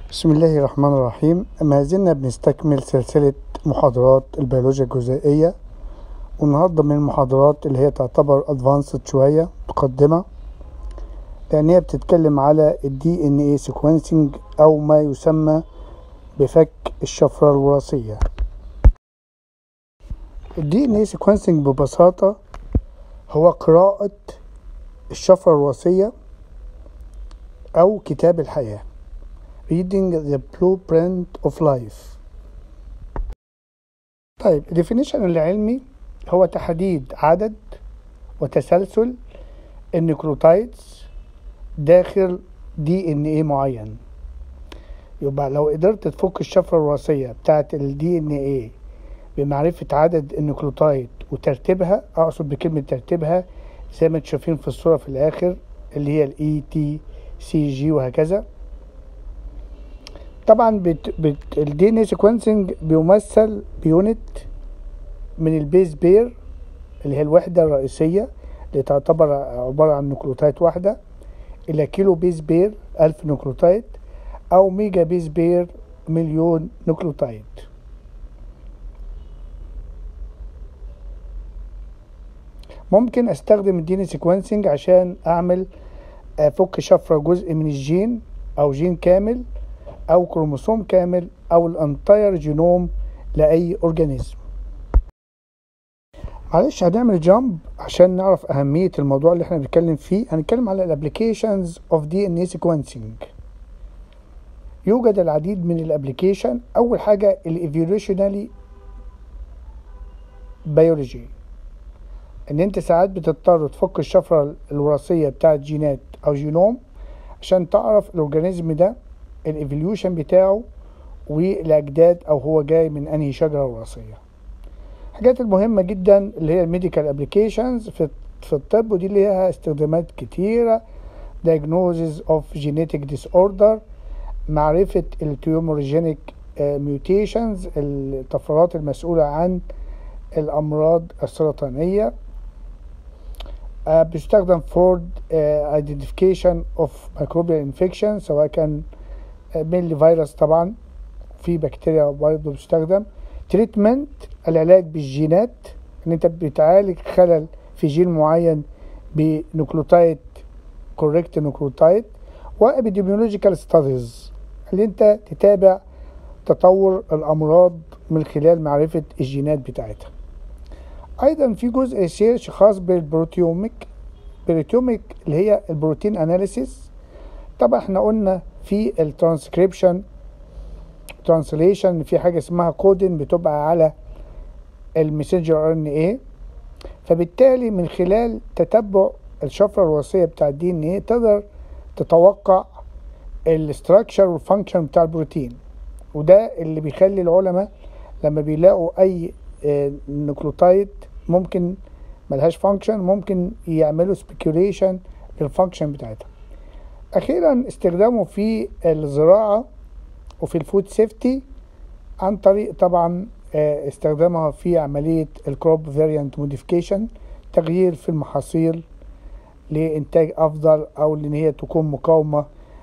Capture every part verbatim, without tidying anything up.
بسم الله الرحمن الرحيم. ما زلنا بنستكمل سلسلة محاضرات البيولوجيا الجزيئية، والنهاردة من المحاضرات اللي هي تعتبر ادفانسد شوية مقدمة، لأن هي بتتكلم على الدي ان ايه سيكونسينج أو ما يسمى بفك الشفرة الوراثية. الدي ان ايه سيكونسينج ببساطة هو قراءة الشفرة الوراثية أو كتاب الحياة reading the blueprint of life. طيب الديفينيشن العلمي هو تحديد عدد وتسلسل النيوكليوتايدز داخل دي ان ايه معين. يبقى لو قدرت تفك الشفرة الوراثية بتاعة الدي ان ايه بمعرفة عدد النيوكليوتايد وترتيبها، اقصد بكلمة ترتيبها زي ما انتم شايفين في الصورة في الاخر اللي هي الاي تي سي جي وهكذا. طبعا بت بت الدي ان اي سيكونسنج بيمثل بيونت من البيز بير اللي هي الوحدة الرئيسية اللي تعتبر عبارة عن نيوكليوتايد واحدة إلى كيلو بيز بير ألف نيوكليوتايد أو ميجا بيز بير مليون نيوكليوتايد. ممكن أستخدم الدي ان اي سيكونسنج عشان أعمل أفك شفرة جزء من الجين أو جين كامل أو كروموسوم كامل أو الانتاير جينوم لأي أورجانيزم. معلش هنعمل جامب عشان نعرف أهمية الموضوع اللي احنا بنتكلم فيه. هنتكلم على الابليكيشنز اوف دي ان اي سيكونسينج. يوجد العديد من الابليكيشن. أول حاجة الايفولوشنالي بيولوجي، ان انت ساعات بتضطر تفك الشفرة الوراثية بتاعة جينات أو جينوم عشان تعرف الأورجانيزم ده الايفوليوشن بتاعه والأجداد أو هو جاي من أنهي شجرة وراثية. الحاجات المهمة جدا اللي هي الميديكال ابليكيشنز في في الطب، ودي اللي لها استخدامات كتيرة. diagnosis of genetic disorder، معرفة التيومورجينيك ميوتيشنز، الطفرات المسؤولة عن الأمراض السرطانية. uh, بيستخدم for uh, identification of microbial infection، سواء كان مينلي فيروس طبعا، في بكتيريا برضه بيستخدم. تريتمنت، العلاج بالجينات، ان انت بتعالج خلل في جين معين بنيوكليوتايد كوريكت نيوكليوتايد. وابيديميولوجيكال ستاديز، اللي انت تتابع تطور الامراض من خلال معرفة الجينات بتاعتها. ايضا في جزء ريسيرش خاص بالبروتيوميك بروتيوميك اللي هي البروتين اناليسيس. طبعا احنا قلنا في الترانسكريبشن ترانسليشن في حاجة اسمها كودين بتبقى على المسنجر ار ان ايه، فبالتالي من خلال تتبع الشفرة الوراثية بتاع الدي ان ايه تقدر تتوقع الاستراكشر والفانكشن بتاع البروتين. وده اللي بيخلي العلماء لما بيلاقوا اي نيوكليوتايد ممكن ملهاش فانكشن ممكن يعملوا سبيكيوليشن للفانكشن بتاعتها. اخيرا استخدامه في الزراعة وفي الفود سيفتي عن طريق طبعا استخدامها في عملية الكروب فاريانت موديفيكيشن، تغيير في المحاصيل لإنتاج أفضل أو لأن هي تكون مقاومة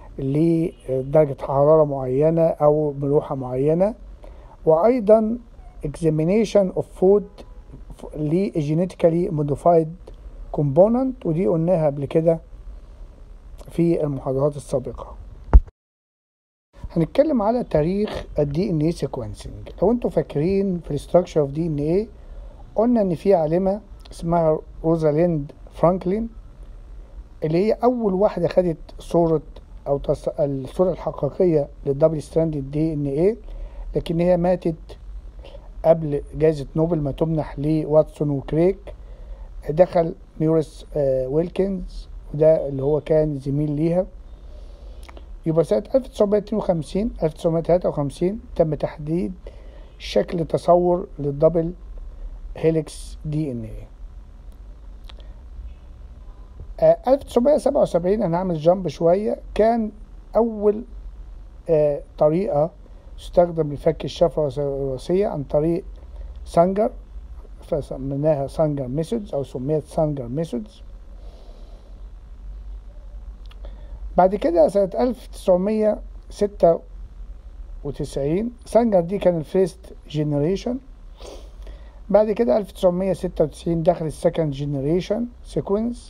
لدرجة حرارة معينة أو ملوحة معينة. وأيضا examination of food ل genetically modified component، ودي قلناها قبل كده في المحاضرات السابقة. هنتكلم على تاريخ الدي ان اي سيكونسنج. لو انتوا فاكرين في الاستراكشر اوف دي ان اي قلنا ان في عالمة اسمها روزاليند فرانكلين اللي هي اول واحدة خدت صورة او تص... الصورة الحقيقية للدبل ستراندد دي ان اي، لكن هي ماتت قبل جائزة نوبل ما تمنح لواتسون وكريك. دخل ميوريس آه ويلكنز، وده اللي هو كان زميل ليها. يبقى سنة ألف وتسعمائة واثنين وخمسين ألف وتسعمائة وثلاثة وخمسين تم تحديد شكل تصور للدبل هيليكس دي ان ايه. ألف وتسعمائة وسبعة وسبعين انا هعمل جامب شوية، كان اول آه طريقة تستخدم لفك الشفرة الوراثية عن طريق سانجر، فسميناها سانجر ميثودز او سميت سانجر ميثودز. بعد كده سنة ألف وتسعمائة وستة وتسعين. سانجر دي كان الفيرست جينيريشن. بعد كده ألف وتسعمية ستة وتسعين دخل السكند جينيريشن سيكونس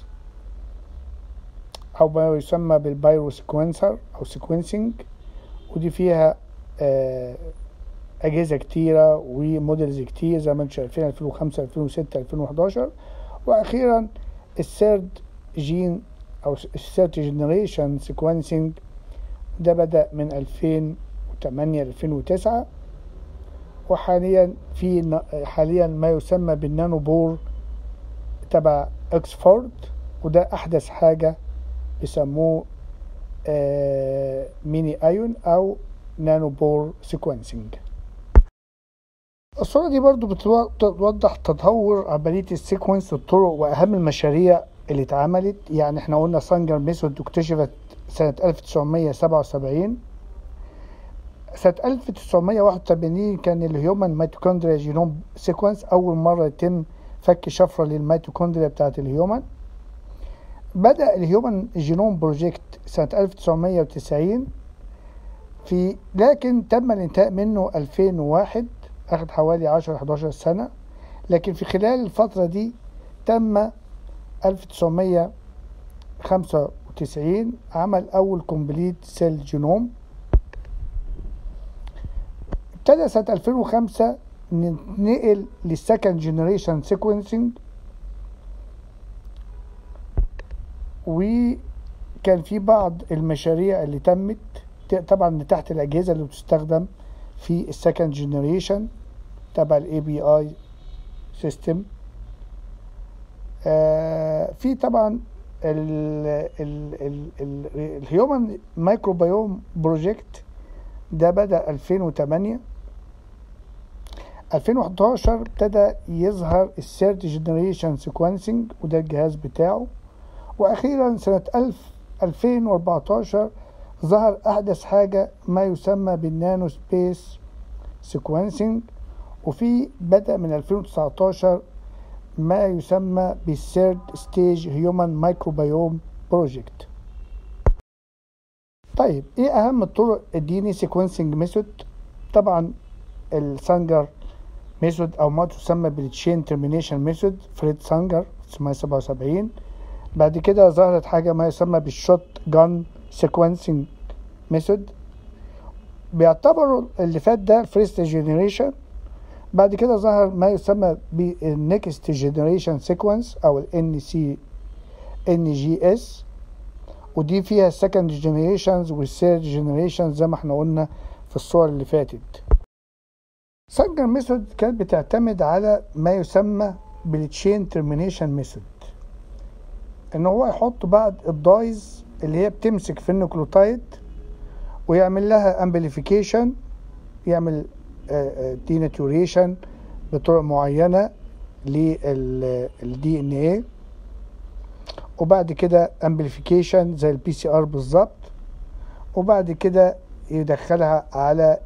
او ما يسمى بالبايرو سيكونسر او سيكونسنج، ودي فيها آه اجهزه كتيره وموديلز كتير زي ما انتم شايفين ألفين وخمسة ألفين وستة ألفين وحداشر. واخيرا الثيرد جين او الثيرد جينيريشن سيكونسنج ده بدأ من ألفين وتمانية ل ألفين وتسعة، وحاليا في حاليا ما يسمى بالنانو بور تبع اكسفورد، وده احدث حاجه بيسموه آه ميني ايون او نانو بور سيكونسنج. الصورة دي برضو بتوضح تطور عملية السيكونس والطرق واهم المشاريع اللي اتعملت. يعني احنا قلنا سانجر ميثود اكتشفت سنة ألف وتسعمية سبعة وسبعين. سنة ألف وتسعمية واحد وتمانين كان الهيومن ميتوكوندريا جينوم سيكونس أول مرة يتم فك شفرة للميتوكوندريا بتاعة الهيومن. بدأ الهيومن جينوم بروجكت سنة ألف وتسعمية وتسعين في لكن تم الانتهاء منه ألفين وواحد، أخذ حوالي عشرة حداشر سنة. لكن في خلال الفترة دي تم ألف وتسعمية خمسة وتسعين عمل أول كومبليت سيل جينوم. ابتدى سنة ألفين وخمسة ننقل للسكند جينيريشن سيكونسنج، وكان في بعض المشاريع اللي تمت طبعا تحت الأجهزة اللي بتستخدم في السكند جينيريشن تبع الاي بي اي سيستم. في طبعا الهيومن مايكروبيوم بروجكت ده بدأ ألفين وتمانية. ألفين وحداشر ابتدى يظهر الثيرد جينيريشن سيكونسنج وده الجهاز بتاعه. واخيرا سنة ألفين وأربعتاشر ظهر احدث حاجة ما يسمى بالنانو سبيس سيكونسنج، وفي بدأ من ألفين وتسعتاشر ما يسمى بالثيرد ستيج هيومن مايكروبيوم بروجكت. طيب ايه اهم الطرق الدي ان اي سيكونسنج ميثود؟ طبعا السانجر ميثود او ما تسمى بالتشين ترمينيشن ميثود فريد سانجر تسعمية سبعة وسبعين. بعد كده ظهرت حاجه ما يسمى بالشوت جان سيكونسنج ميثود، بيعتبروا اللي فات ده الفيرست جينيريشن. بعد كده ظهر ما يسمى بالنكست جينيريشن سيكونس او الان سي ان جي اس، ودي فيها السكند جينيريشنز والثيرد جينيريشن زي ما احنا قلنا في الصور اللي فاتت. سانجر ميثود كانت بتعتمد على ما يسمى بالتشين ترمينيشن ميثود، ان هو يحط بعض الدايز اللي هي بتمسك في النيوكليوتايد ويعمل لها امبليفيكيشن، يعمل ديناتوريشن بطرق معينه للدي ان ايه، وبعد كده امبليفيكيشن زي البي سي ار بالظبط، وبعد كده يدخلها على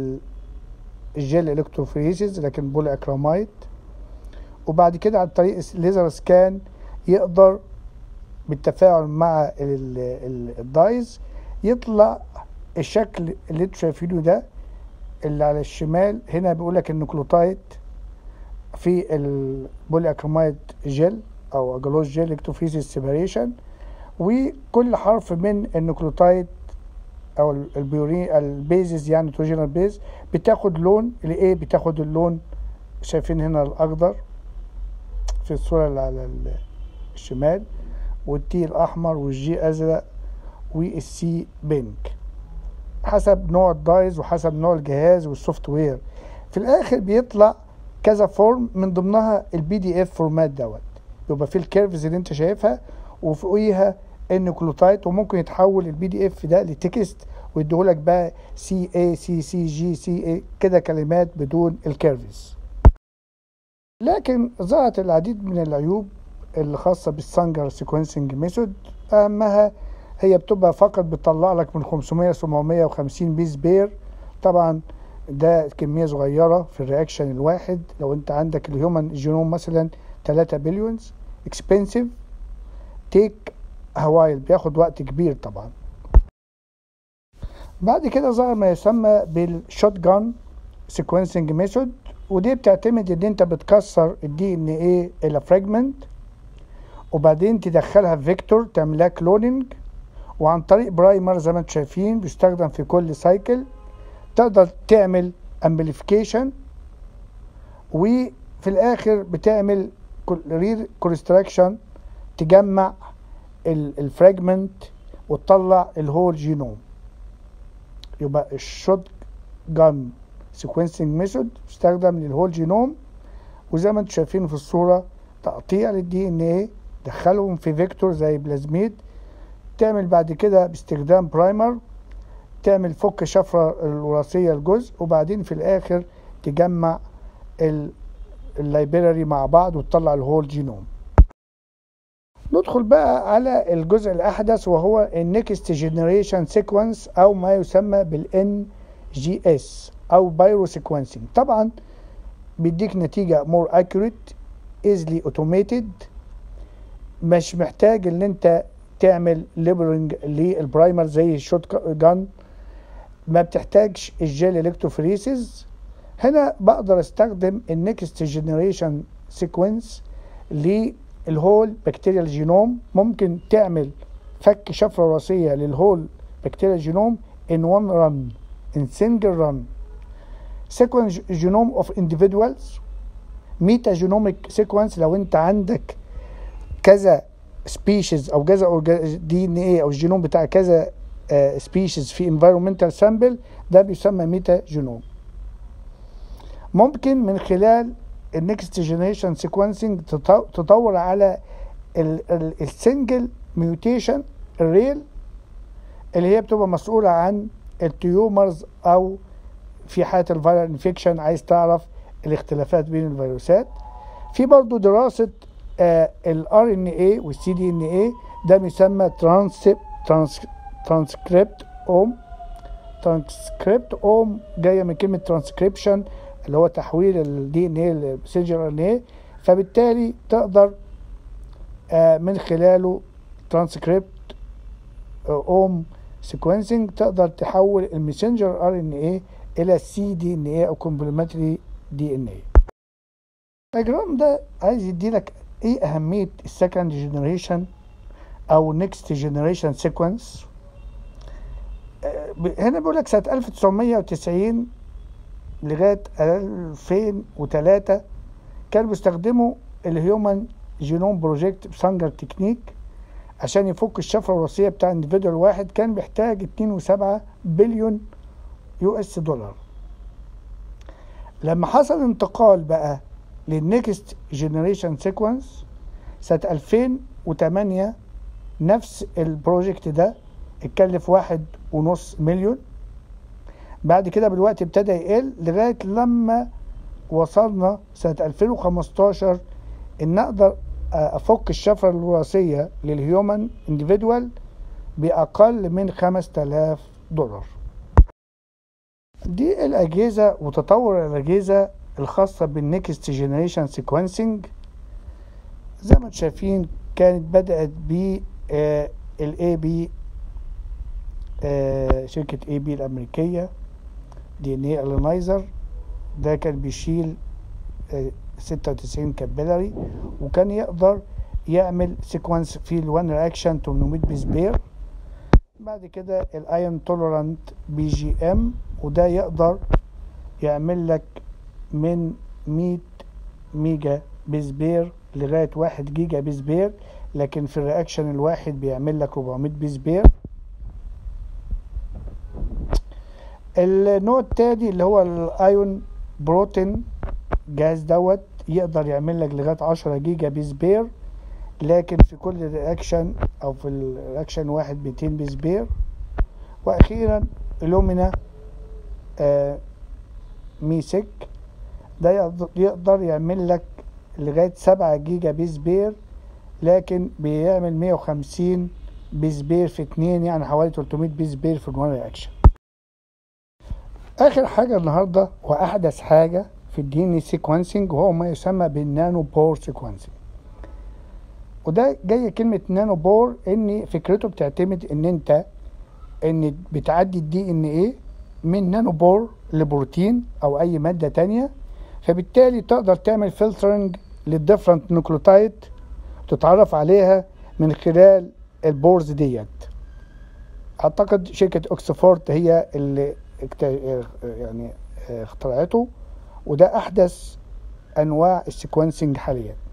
الجيل الكتروفوريسيس لكن بول اكراميد، وبعد كده عن طريق الليزر سكان يقدر بالتفاعل مع الدايز يطلع الشكل اللي انتوا شايفينه ده اللي على الشمال. هنا بيقول لك النيوكليوتايد في البولي اكراميد جيل او اجلوز جيل الكتروفوريسيس سيبريشن، وكل حرف من النيوكليوتايد او البيورين البيزز يعني نيتروجينال بيز بتاخد لون الايه، بتاخد اللون شايفين هنا الاخضر في الصوره اللي على الشمال، والتي الاحمر والجي ازرق والسي بينك حسب نوع الدايز وحسب نوع الجهاز والسوفت وير. في الاخر بيطلع كذا فورم من ضمنها البي دي اف فورمات دوت، يبقى في الكيرفز اللي انت شايفها وفوقيها النيوكليوتايد، وممكن يتحول البي دي اف ده لتكست ويديهولك بقى سي اي سي سي جي سي اي كده كلمات بدون الكيرفز. لكن ظهرت العديد من العيوب اللي خاصة بالسانجر سيكونسنج ميثود. اهمها هي بتبقى فقط بتطلع لك من خمسمية سبعمية وخمسين بيس بير، طبعا ده كمية صغيرة في الرياكشن الواحد. لو انت عندك الهيومن جينوم مثلا تلاتة بليونز، اكسبنسيف، تيك هوايل، بياخد وقت كبير طبعا. بعد كده ظهر ما يسمى بالشوت جان سيكونسنج ميثود، ودي بتعتمد ان انت بتكسر الدي ان ايه الى فراجمنت وبعدين تدخلها في فيكتور تعملها كلوننج، وعن طريق برايمر زي ما انتم شايفين بيستخدم في كل سايكل تقدر تعمل امبليفيكيشن، وفي الاخر بتعمل ريكونستراكشن تجمع الفراجمنت وتطلع الهول جينوم. يبقى الشوت جان سيكونسنج ميثود بيستخدم للهول جينوم، وزي ما انتم شايفين في الصوره تقطيع للدي ان ايه، دخلهم في فيكتور زي بلازميد، تعمل بعد كده باستخدام برايمر تعمل فك شفره الوراثيه الجزء، وبعدين في الاخر تجمع اللايبراري مع بعض وتطلع الهول جينوم. ندخل بقى على الجزء الأحدث وهو النكست جينيريشن سيكونس أو ما يسمى بالإن جي إس أو بايرو سيكونسينج. طبعا بيديك نتيجة more accurate easily automated، مش محتاج ان انت تعمل ليبلنج للبرايمر زي الشوت جان، ما بتحتاجش الجيل الكتروفوريسيس. هنا بقدر استخدم النكست جينيريشن سيكونس للهول بكتيريال جينوم، ممكن تعمل فك شفرة وراثية للهول بكتيريال جينوم in one run in single run. sequence genome of individuals، ميتا جينوميك سيكونس لو انت عندك كذا سبيشيز او كذا دي ان ايه او الجينوم بتاع كذا سبيشيز في environmental sample، ده بيسمى ميتا جينوم. ممكن من خلال النكست جينيريشن سيكونسنج تدور على السنجل ميوتيشن الريل اللي هي بتبقى مسؤولة عن التيومرز، او في حالة الفيرال انفكشن عايز تعرف الاختلافات بين الفيروسات. في برضو دراسة الار ان اي والسي دي ان اي، ده بيسمى ترانسكريبت اوم. ترانسكريبت اوم جايه من كلمه ترانسكريبشن اللي هو تحويل الدي ان اي لمسنجر ار ان اي، فبالتالي تقدر من خلاله ترانسكريبت اوم سيكونسنج تقدر تحول المسنجر ار ان اي الى سي دي ان اي او كومبلمنتري دي ان اي. الدياجرام ده عايز يديلك ايه اهميه السكند جنريشن او نيكست جنريشن سيكونس. هنا بيقول لك سنه ألف وتسعمية وتسعين لغايه ألفين وتلاتة كانوا بيستخدموا الهيومن جينوم بروجكت بسانجر تكنيك عشان يفك الشفره الوراثيه بتاع انديفيدوال واحد، كان بيحتاج اتنين وسبعة بليون يو اس دولار. لما حصل انتقال بقى للنكست جينيريشن سيكونس سنة ألفين وتمانية، نفس البروجكت ده اتكلف واحد ونص مليون. بعد كده بالوقت ابتدى يقل لغاية لما وصلنا سنة ألفين وخمستاشر ان اقدر افك الشفرة الوراثية للهيومن انديفيدوال باقل من خمس تلاف دولار. دي الاجهزة وتطور الاجهزة الخاصة بالنكست جينيريشن سيكونسنج. زي ما انتم شايفين كانت بدأت ب الاي بي شركة اي بي الامريكية دي ان اي الينايزر، ده كان بيشيل ستة وتسعين كابيلاري وكان يقدر يعمل سيكونس في الوان رياكشن تمنمية بيس بير. بعد كده الايون تولرانت بي جي ام، وده يقدر يعمل لك من مية ميجا بيس بير لغاية واحد جيجا بيس بير، لكن في الرياكشن الواحد بيعمل لك أربعمية بيس بير. النوع التاني اللي هو الايون بروتين جهاز دوت يقدر يعمل لك لغاية عشرة جيجا بيس بير، لكن في كل رياكشن او في الرياكشن واحد ميتين بيس بير. واخيرا لومينا آه ميسك، ده يقدر يعمل لك لغاية سبعة جيجا بيس بير، لكن بيعمل مية وخمسين بيس بير في اتنين، يعني حوالي تلتمية بيس بير في الوان رياكشن. اخر حاجة النهاردة واحدث حاجة في الدي ان سيكونسنج وهو ما يسمى بالنانو بور سيكونسنج. وده جاي كلمة نانو بور ان فكرته بتعتمد ان انت ان بتعدي الدي ان ايه من نانوبور لبروتين او اي مادة تانية، فبالتالي تقدر تعمل فلترنج للديفرنت نيوكليوتايد تتعرف عليها من خلال البورز ديت. اعتقد شركة اوكسفورد هي اللي يعني اخترعته، وده احدث انواع السيكونسنج حاليا.